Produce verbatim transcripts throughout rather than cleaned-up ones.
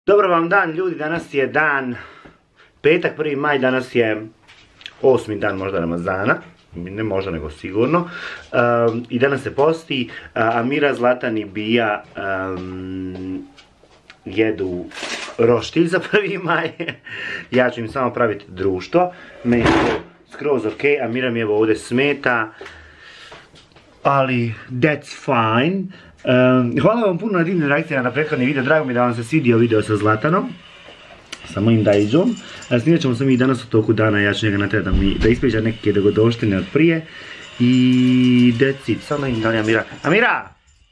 Dobar vam dan ljudi, danas je dan petak, prvi maj, danas je osmi dan možda Ramazana, ne možda nego sigurno, um, i danas se posti, uh, Amira, Zlatan i Bija um, jedu roštilj za prvi maj, ja ću im samo praviti društvo, meni je to skroz ok, Amira mi evo ovdje smeta, ali that's fine. Um, hvala vam puno na divnim reakcijama na prethodni video, drago mi da vam se svidio video sa Zlatanom, sa mojim Dajđom. Snimat ćemo se mi danas u toku dana, ja ću njega natjerati da mi da ispriča neke dogodoštine od prije. I that's it, samo im da li Amira. Amira!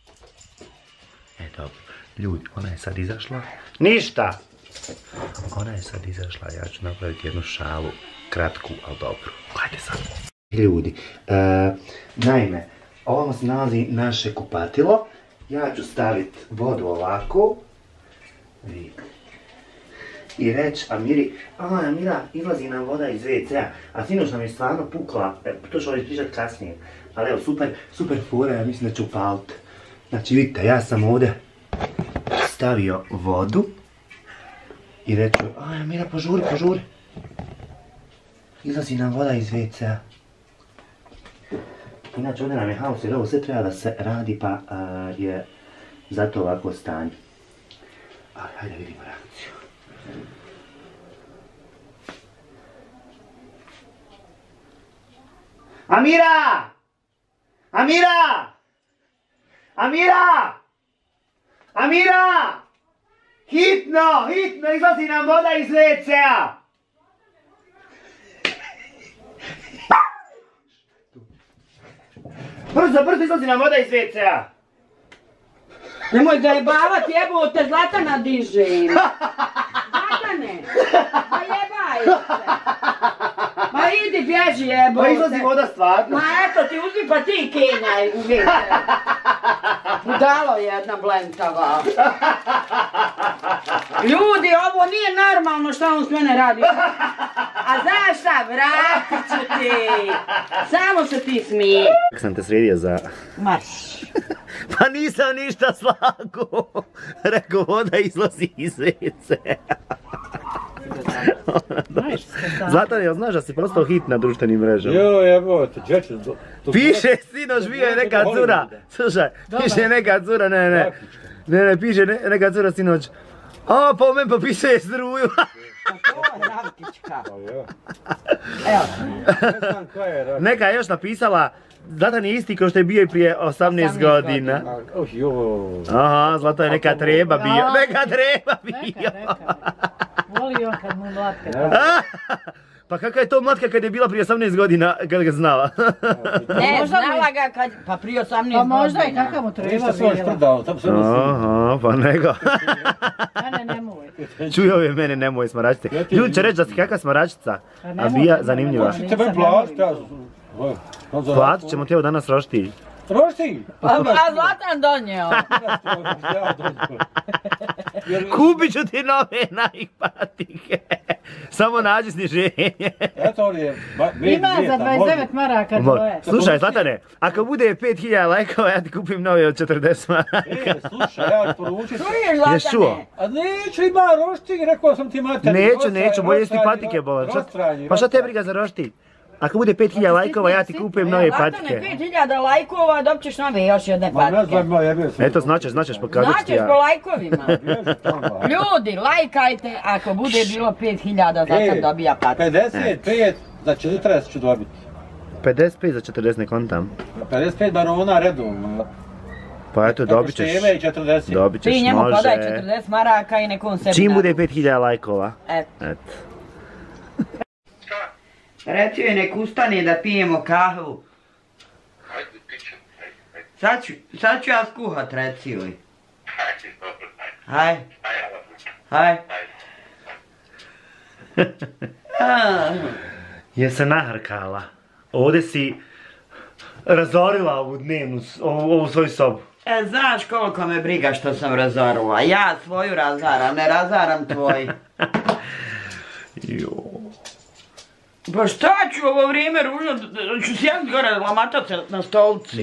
E dobro, ljudi, ona je sad izašla. Ništa! Ona je sad izašla, ja ću napraviti jednu šalu, kratku, ali dobru. Gledajte sad. Ljudi, uh, naime, ovamo se nalazi naše kupatilo. Ja ću staviti vodu ovako. Vidite. I reći Amiri, a Amira, izlazi nam voda iz ve ce a. A sinoć nam je stvarno pukla, to ću vam ispričati kasnije. Ali evo, super, super fora, ja mislim da ću upaliti. Znači vidite, ja sam ovdje stavio vodu. I reću, a Amira, požuri, požuri. Izlazi nam voda iz ve ce a. Inače ovdje nam je haos jer ovo sve treba da se radi pa uh, je zato ovako stanje. Ali hajde vidimo reakciju. Amira! Amira! Amira! Amira! Hitno! Hitno! Izlazi nam voda iz ve ce a! Brzo, brzo izlazi nam voda iz ve ce a! Nemoj zajebavati, jebote, Zlatana dižem. Zlatane, pa jebaj se. Ma idi, bježi jebote. Pa izlazi voda stvarno. Ma eto ti, uzmi pa ti kenjaj u ve ce a. Budalo jedna blentava. Ljudi, ovo nije normalno što on s mene radi. A znaš šta, vratit ću ti. Samo se ti smije. Kako sam te sredio za... Marš. Pa nisam ništa slago. Rekao, voda izlazi iz ve ce a. Zlatan, jel znaš da si postao hit na društvenim mrežama? Jo, jebote, džeće... Piše, sinoć bio je neka cura. Slušaj, piše neka cura, ne, ne. Ne, ne, piše neka cura sinoć. A, pa u meni popisuje struju. To je Ravkićka. Evo. Neka je još napisala, Zlatan je isti kao što je bio i prije osamnaest godina. Aha, Zlatan je neka treba bio. Neka treba bio. Volio kad mu mlatka. Pa kakva je to mlatka kad je bila prije osamnaest godina, kad ga znala? Ne, znala ga kad, pa prije osamnaest godina. Pa možda i kakav mu treba bila. Aha, pa nego. Mene nemoj. Čuj ove mene, nemoj smaračice. Ljudi će reći da si kakva smaračica, a Bija zanimljiva. Platit ćemo ti evo danas roštilj. Roštilj? A Zlatan donio. Kupit ću ti nove Nike patike. Samo nađi sniženje. Ima za dvadeset devet maraka dvoje. Slušaj Zlatane, ako bude pet hiljada lajkova ja ti kupim nove od četrdeset maraka. E, slušaj, ja ću poručiti. Čuješ Zlatane? Jesi čuo? A neću, ima roštilj, rekao sam ti mater. Neću, neću, bolje ti patike bolan. Pa šta te briga za roštilj? Ako bude pet hiljada lajkova, ja ti kupim nove patike. Zlatane, pet hiljada lajkova, dobit ćeš nove još jedne patike. Eto, značeš, značeš, pokazat ću ti ja. Značeš po lajkovima. Ljudi, lajkajte, ako bude bilo pet hiljada, Zlatan dobija patike. pedeset pet za četrdeset ću dobiti. pedeset pet za četrdeset ne kontam. pedeset pet barona redovno. Pa eto, dobit ćeš. Števe i četrdeset. Dobit ćeš, Ti njemu može. podaj četrdeset maraka i nekom sebi. Čim bude pet hiljada lajkova. Eto. Eto. Reci joj nek ustane da pijemo kahvu. Hajde, pićem, hajde, Sad ću, sad ću ja skuhat, reci joj. hajde, dobro, hajde. Haj, Hajde, haj. Je se nahrkala. Ovdje si razorila ovu dnevnu, ovu, ovu svoju sobu. E, znaš koliko me briga što sam razorila. Ja svoju razaram, ne razaram tvoj. Jo. Pa šta ću ovo vrijeme ružno, ću sjediti gore lamatat se na stolci.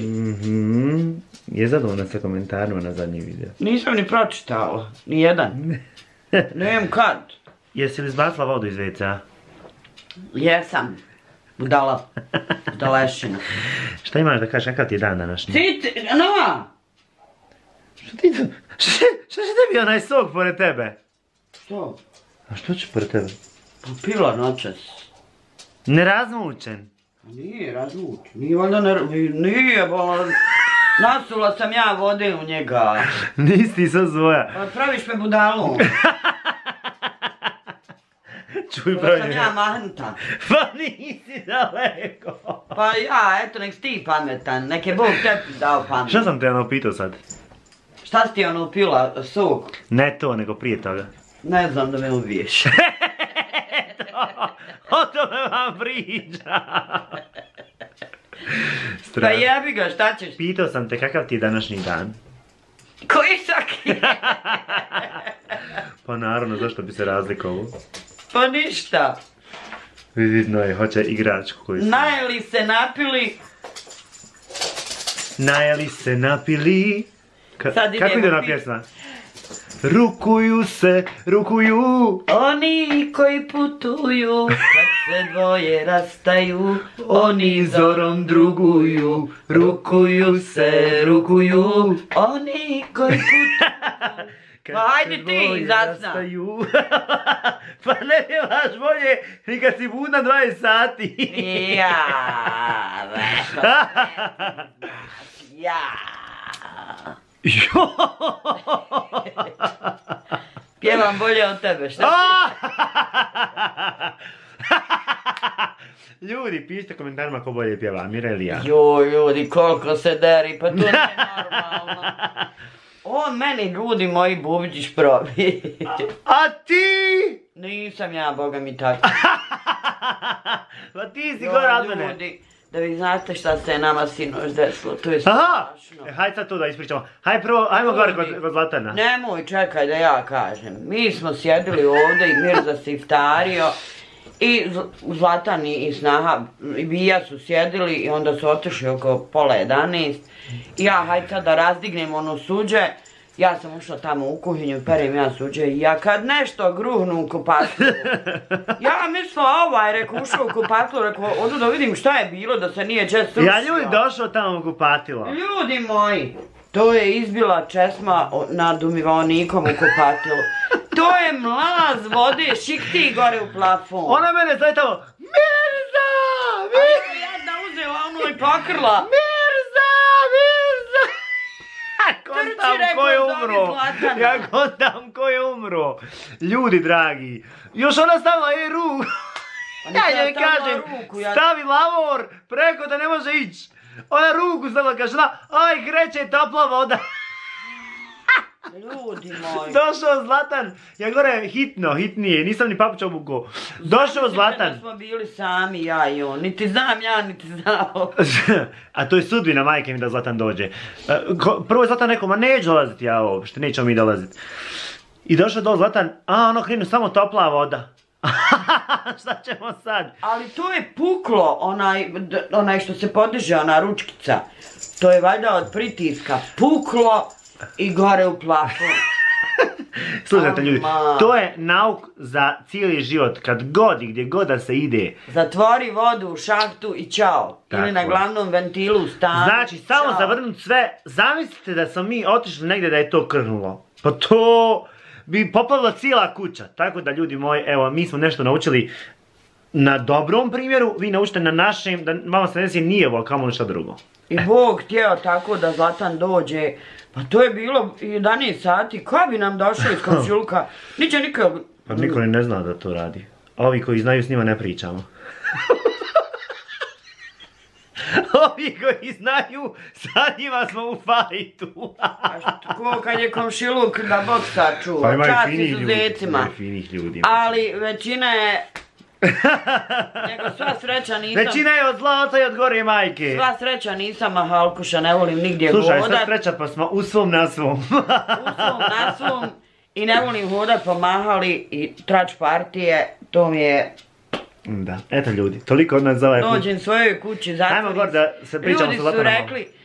Mhm. Je zadovoljna sa komentarima na zadnji video? Nisam ni pročitala, ni jedan. Nem kad. Jesi li izbacila vodu iz ve ce-a? Jesam. Budala. Budalešina. Šta imaš da kažeš, kakav ti je dan današnji? Ti, no! Šta ti to? Šta će tebi onaj sok pored tebe? Što? A što će pored tebe? Pa pila noćas. Nerazmučen. Nije razvučen. Nije valjda ne... Nije, bola... Nasula sam ja vode u njega. Nisi sa zvoja. Pa praviš me budalu. Čuj, Pa pravi sam me. ja mahnuta. Pa nisi daleko. Pa ja, eto, nek si ti pametan. Nek je Bog tebi dao pamet. Šta sam te ono pitao sad? Šta si ti ono pila, sok? Ne to, nego prije toga. Ne znam da me ubiješ. O tome vam priča. Pa jebi ga, šta ćeš? Pitao sam te kakav ti je današnji dan. Koji saki? Pa naravno, zašto bi se razlikovao? Pa ništa. Vidno je, hoće igračku koju sam. Najeli se, napili. Najeli se, napili. Ka Sad kako idemo ide ona pi- pjesma? Rukuju se, rukuju. Oni koji putuju, kad se dvoje rastaju, oni zorom druguju, rukuju se, rukuju, oni koji putuju. Kad Pa se hajde ti, dvoje zasna. rastaju. Pa ne bivaš bolje ni kad si budna dvadeset sati. Ja, vešo, ja. Pjevam bolje od tebe, šta ti? Ljudi, pišite komentarima ko bolje pjeva, Amira ili ja. Joj, ljudi, koliko se deri, pa to nije normalno. On meni, ljudi moji, bubičić probi. A ti? Nisam ja, boga mi tako. Pa ti si gore od Joj, mene. ljudi, da vi znate šta se nama sinoć desilo, to je Aha! strašno. E, hajde sad to da ispričamo. Hajde prvo, hajmo gore Ljudi, kod, kod Zlatana. Nemoj, čekaj da ja kažem. Mi smo sjedili ovdje i Mirza se iftario. I Zl- Zlatan i snaha i Bija su sjedili i onda su otišli oko pola jedanaest. I ja, hajde sad da razdignem ono suđe. Ja sam ušla tamo u kuhinju, perem ja suđe i ja kad nešto gruhnu u kupatlu. Ja mislila ovaj, rekao, ušao u kupatlu, rekao, odu da vidim šta je bilo, da se nije čest srušio. Ja ljudi došao tamo u kupatilo. Ljudi moji, to je izbila česma o- nad umivonikom u kupatilu. To je mlaz vode, šikti gore u plafon. Ona mene zove tamo, Mirza! A Mirza! ja jedna uzela ono i pokrla. Mirza! Mirza! Ja kontam rekao, ko je zove umro. Zlatana. Ja kontam ko je umro. Ljudi dragi, još ona stavila je ruku. Pa Ja njoj kažem, stavi lavor preko da ne može ići. Ona ruku stavila, kaže, da, aj kreće topla voda. Ljudi moji. Došao Zlatan, ja gore hitno, hitnije, nisam ni papuča obukao. Došao Zamislite Zlatan. da smo bili sami, ja i on. Niti znam ja, niti znao. A to je sudbina majke mi da Zlatan dođe. E, ko- Prvo je Zlatan rekao, ma neću dolaziti ja uopšte, nećemo mi dolaziti. I došao do Zlatan, a ono krenu samo topla voda. Šta ćemo sad? Ali to je puklo, onaj, d- onaj što se podiže, ona ručkica. To je valjda od pritiska. Puklo i gore u plafon. Slušajte ljudi, Ama. to je nauk za cijeli život, kad god i gdje god da se ide. Zatvori vodu u šahtu i čao. Tako Ili na je. glavnom ventilu u stanu. Znači, samo Ćao. zavrnuti sve, zamislite da smo mi otišli negdje da je to krnulo. Pa to bi poplavila cijela kuća. Tako da ljudi moji, evo, mi smo nešto naučili na dobrom primjeru, vi naučite na našem, da vama se ne desi nije ovo, kamo ništa drugo. I Bog htio tako da Zlatan dođe. Pa to je bilo jedanaest sati. Ko bi nam došao iz komšilka? Niće nikog... Pa niko ni ne zna da to radi. A ovi koji znaju s njima ne pričamo. Ovi koji znaju, sa njima smo u fajtu. A što, ko kad je komšiluk da Bog sačuva. Pa imaju Čast finih ljudi. izuzecima. Imaju finih ljudi. Ali većina je... Nego sva sreća nisam... Većina je od zla oca i od gore majke. Sva sreća nisam mahalkuša, ne volim nigdje Slušaj, hodat. sad sreća pa smo u svom na svom. U svom na svom. I ne volim hodat po mahali i trač partije. To mi je... Da, eto ljudi, toliko od nas za ovaj put. Dođem svojoj kući, zatvorim. Ajmo gore da se pričamo Ljudi sa su Zlatanom. rekli,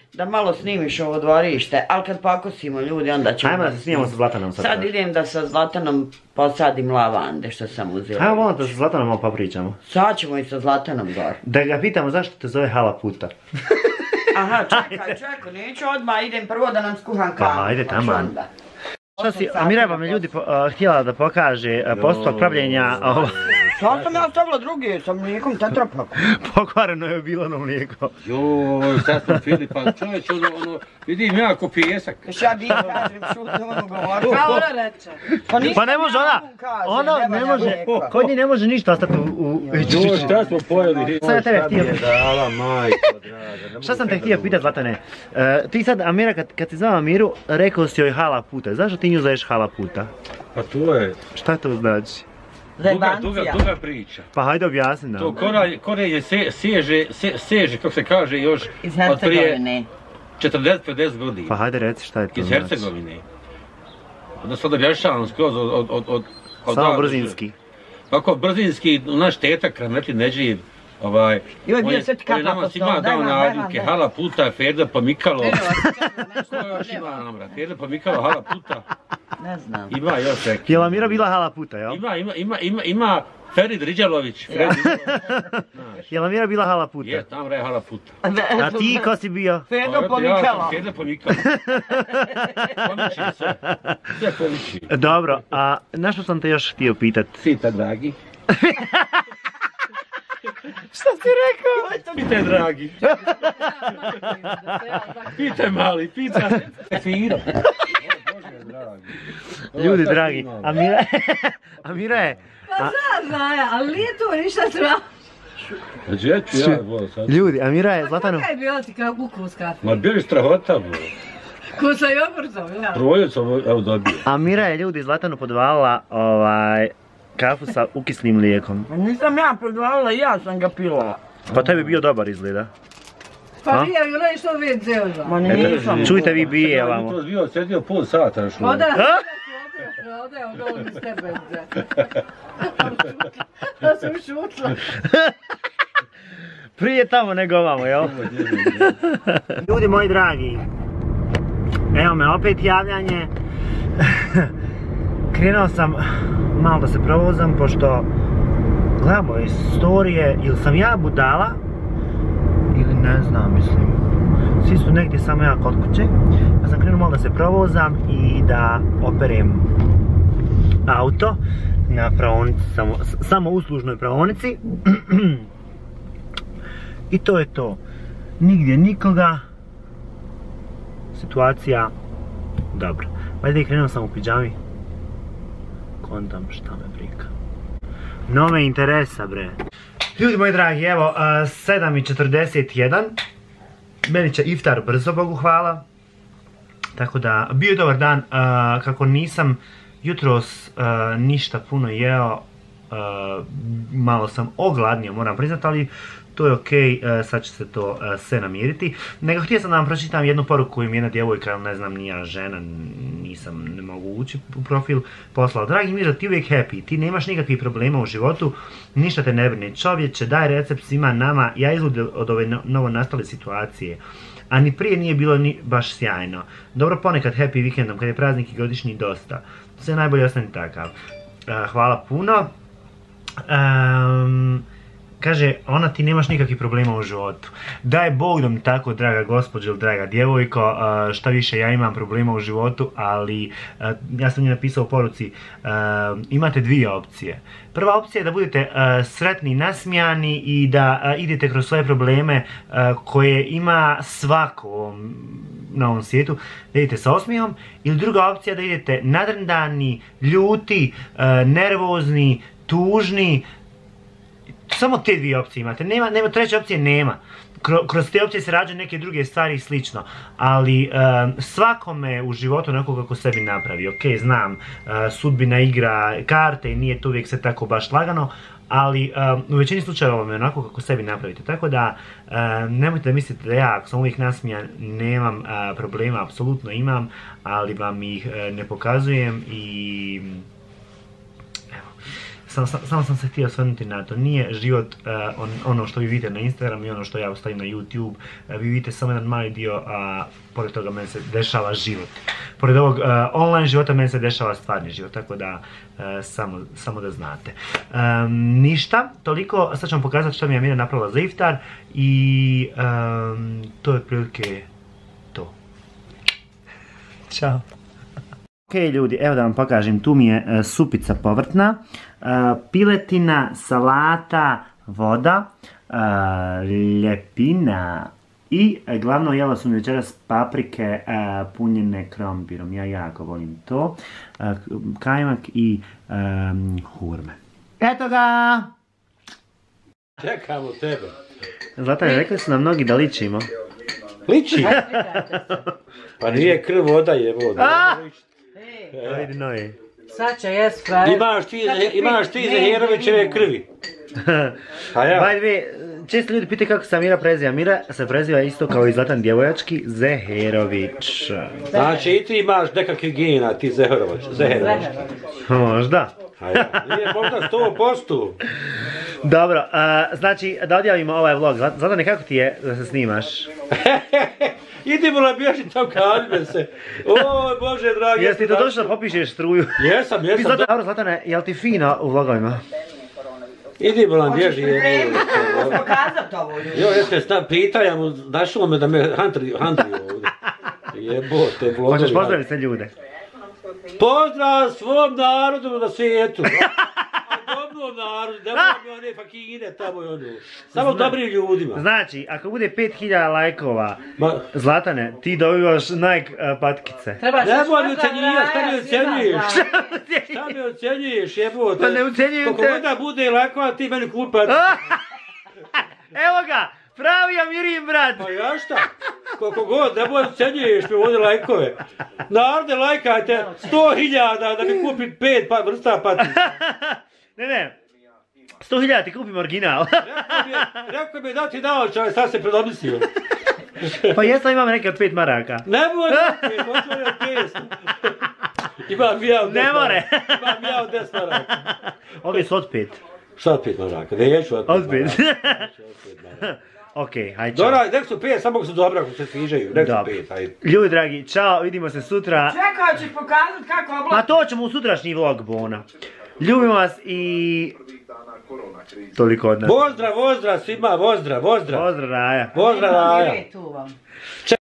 da malo snimiš ovo dvorište, ali kad pokosimo ljudi onda ćemo... Ajmo da se snimamo sa Zlatanom sad. Sad idem da sa Zlatanom posadim lavande što sam uzela. Ajmo volim da sa Zlatanom malo popričamo. Sad ćemo i sa Zlatanom gore. Da ga pitamo zašto te zove Hala puta. Aha, čekaj, čekaj, neću odmah, idem prvo da nam skuham kavu. Pa ajde tamo. onda. Šta si, Amira vam je ljudi po- uh, htjela da pokaže uh, postupak pravljenja ovo, Sad sam ja stavila drugi, sa mlijekom tetrapak. pokvareno je bilo ono mlijeko. Joj, sad sam Filipa, čovječ, ono, ono, vidim ja ko pijesak. Još ja bih kažem šutno ono govoru. Kao ona reče. Pa ne može ona, ona ne može, kod nje ne može ništa ostati u... u... Joj, šta smo pojeli? Sad ja tebe htio... Dala, majko, draga. Šta sam te htio pitat, Zlatane? E, ti sad, Amira, kad, kad ti zvala Amiru, rekao si joj Hala puta. Zašto ti nju zoveš Hala puta? Pa to je Šta to znači? duga, duga, duga priča. Pa hajde objasni nam. To korenje, korenje se, seže, se, seže, kako se kaže, još Iz od prije Hercegovine. četrdeset pedeset godina. Pa hajde reci šta je to Iz znači. Hercegovine. Onda sad objašnjavam skroz od... od, od, od, od Samo od- brzinski. Ovako, brzinski, naš tetak, Rahmetli Neđiv, ovaj... Joj, bio on je- sve ti on je kapa nama po svima stolu, daj dao nam, daj nam, nadimke, daj. Hala puta, Ferda pomikalo. Evo, Ko još ima namra? Ferda pomikalo, Hala puta. ne znam. Ima još neki. Jel Amira bila Hala puta, jel? Ima, ima, ima, ima, ima Ferid Riđalović. Fred Riđalović. Jel Amira bila Hala puta? Je, tam je Hala puta. A ti ko si bio? Fedo Ja pomikala. sam Ferda pomikalo. Pomiči sve. Sve pomiči. Dobro, a na što sam te još htio pitat? Pita, dragi. Šta si rekao? Pitaj, dragi. Pitaj, mali, pitaj. Firo. Bože, dragi. Ljudi dragi, Amira, Amira je... Pa zna, zna ja, ali nije to ništa strašno. Gdje ću ja, bo, sad? Ljudi, Amira je Zlatanu... Kakva je bila ti kao kukus kafe? Ma bili strahota, bo. Ko sa jogurtom, ja. Provolju sam evo dobio. Amira je ljudi Zlatanu podvalila ovaj, kafu sa ukislim mlijekom. Ma nisam ja predvalila, ja sam ga pila. Pa tebi bio dobar izgleda. Pa A? nije, ili što vidi zeo Ma nisam. Čujte vi bije Ja ovamo. jutros bio, sjedio pol sata još. Oda, A? oda, oda, oda, oda, s tebe. Da sam šutla. Prije tamo nego ovamo, jel? Ljudi moji dragi, evo me opet javljanje. Krenuo sam malo da se provozam, pošto gledam ove storije, ili sam ja budala, ili ne znam, mislim, svi su negdje samo ja kod kuće, pa sam krenuo malo da se provozam i da operem auto na praonici, samo, samo uslužnoj praonici. I to je to. Nigdje nikoga. Situacija dobro. Valjda i krenuo sam u pidžami. Kontam šta me briga. No me interesa, bre. Ljudi moji dragi, evo, uh, sedam i četrdeset jedan. Meni će iftar brzo, Bogu hvala. Tako da, bio je dobar dan. Uh, kako nisam jutros uh, ništa puno jeo, uh, malo sam ogladnio, moram priznati, ali to je okej, okay, sad će se to uh, sve namiriti. Nego htio sam da vam pročitam jednu poruku koju mi jedna djevojka, ne znam, nija žena, nisam, ne mogu ući u profil, poslala. Dragi Miro, ti uvijek happy, ti nemaš nikakvih problema u životu, ništa te ne brine. Čovječe, daj recept svima nama, ja izludim od ove no, novo nastale situacije. A ni prije nije bilo ni baš sjajno. Dobro, ponekad happy vikendom, kad je praznik i godišnji dosta. Sve najbolje, ostani takav. Uh, hvala puno. Um, Kaže, ona ti nemaš nikakvih problema u životu. Daj Bog da mi tako, draga gospođo ili draga djevojko, uh, šta više ja imam problema u životu, ali uh, ja sam njoj napisao u poruci, uh, imate dvije opcije. Prva opcija je da budete uh, sretni, nasmijani i da uh, idete kroz svoje probleme uh, koje ima svako na ovom svijetu, da idete sa osmijehom, ili druga opcija da idete nadrndani, ljuti, uh, nervozni, tužni. Samo te dvije opcije imate, nema, nema, treće opcije nema. Kro, kroz te opcije se rađaju neke druge stvari i slično. Ali um, svakome u životu onako kako sebi napravi. Ok, znam, uh, sudbina igra karte i nije to uvijek sve tako baš lagano, ali um, u većini slučajeva vam je onako kako sebi napravite. Tako da um, nemojte da mislite da ja, ako sam uvijek nasmijan, nemam uh, problema, apsolutno imam, ali vam ih uh, ne pokazujem i... Samo sam, samo sam se htio osvrnuti na to. Nije život uh, on, ono što vi vidite na Instagram i ono što ja ostavim na YouTube. Uh, vi vidite samo jedan mali dio, a pored toga meni se dešava život. Pored ovog uh, online života meni se dešava stvarni život, tako da uh, samo, samo da znate. Um, ništa, toliko, sad ću vam pokazati što mi je Amira napravila za iftar i um, to je otprilike to. Ćao. Ok ljudi, evo da vam pokažem, tu mi je uh, supica povrtna, uh, piletina, salata, voda, uh, ljepina i uh, glavno jela su mi večeras paprike uh, punjene krompirom, ja jako volim to, uh, kajmak i um, hurme. Eto ga! Čekamo tebe. Zlatane, rekli su nam mnogi da ličimo. Liči? Pa nije krv, voda je voda. Ajde noje. Sad će jes frajer. Imaš ti, imaš ti Zahirovićeve krvi. A ja? By the way, često ljudi pitaju kako se Amira preziva. Amira se preziva isto kao i Zlatan djevojački, Zahirović. Znači i ti imaš nekakve gena, ti Zahirović. Zahirović. Možda. A ja, nije možda sto posto. Dobro, uh, znači da odjavimo ovaj vlog. Zlatane, kako ti je da se snimaš? Idemo na bježi tam kalime se. O Bože dragi. Jesi ti to došlo da popišeš struju? Jesam, jesam. Zlatan, dobro Zlatane, jel ti fino u vlogovima? Idemo na bježi. Možeš pokazat ovo ljudi. Jo, jeste sta pitanja mu, našlo me da me hantri, hantri ovdje. Jebote, vlogovi. Hoćeš pozdraviti sve ljude? Pozdrav svom narodu na svijetu. Dobrom narodu, da mi one fakine tamo i ono. Samo dobrim ljudima. Znači, ako bude pet hiljada lajkova, Ma, Zlatane, ti dobivaš Nike uh, patkice. Trebaš nemoj mi ocjenjivati, šta mi ocjenjuješ? Šta mi ocjenjuješ, jebote? Pa ne ocjenjujem Koliko te. god da bude lajkova, ti meni kupi patkice. Evo ga, pravi Amirin brat. Pa ja šta? Koliko god, nemoj ocjenjuješ mi ovdje lajkove. Narode, lajkajte sto hiljada da mi kupi pet pa, vrsta patkica. Ne, ne, sto hiljada ti kupim original. Rekao mi je da ti naočare, sad se predomislio. Pa jesam imam neke od pet maraka. Nemoj da pet, hoću ono petsto. Imam ja od deset Ne more. maraka. Imam ja od deset maraka. Ovi su od pet. Šta od pet maraka? Neću od pet Od pet. maraka. Okej, hajde čao. Dobra, nek su pet, samo ako su dobra, ako se sviđaju. Nek su Dobro. pet, hajde. Ljudi dragi, čao, vidimo se sutra. Čekaj, ćeš pokazat kako Ma oblači. to ćemo u sutrašnji vlog, Bona. Ljubim vas i... Toliko od nas. Pozdrav, pozdrav svima, pozdrav, pozdrav. Pozdrav, Raja. Pozdrav, Raja. Tu vam.